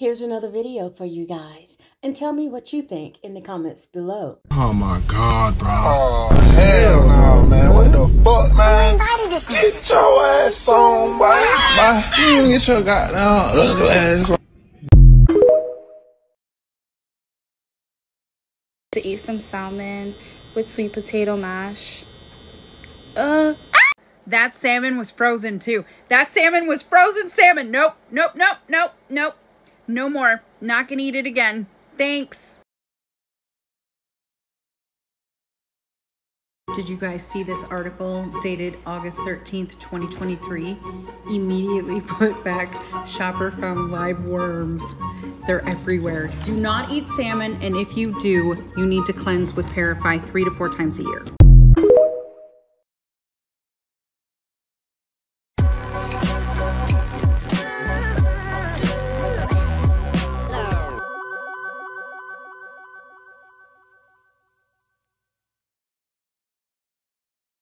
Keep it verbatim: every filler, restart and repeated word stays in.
Here's another video for you guys, and tell me what you think in the comments below. Oh my God, bro. Oh, hell no, man. What the fuck, man? Get your ass on, boy. Bye. You get your goddamn ugly ass on. To eat some salmon with sweet potato mash. Uh. That salmon was frozen too. That salmon was frozen salmon. Nope, nope, nope, nope, nope. No more. Not gonna eat it again. Thanks. Did you guys see this article dated August thirteenth, twenty twenty-three? Immediately put back, shopper found live worms. They're everywhere. Do not eat salmon, and if you do, you need to cleanse with Parify three to four times a year.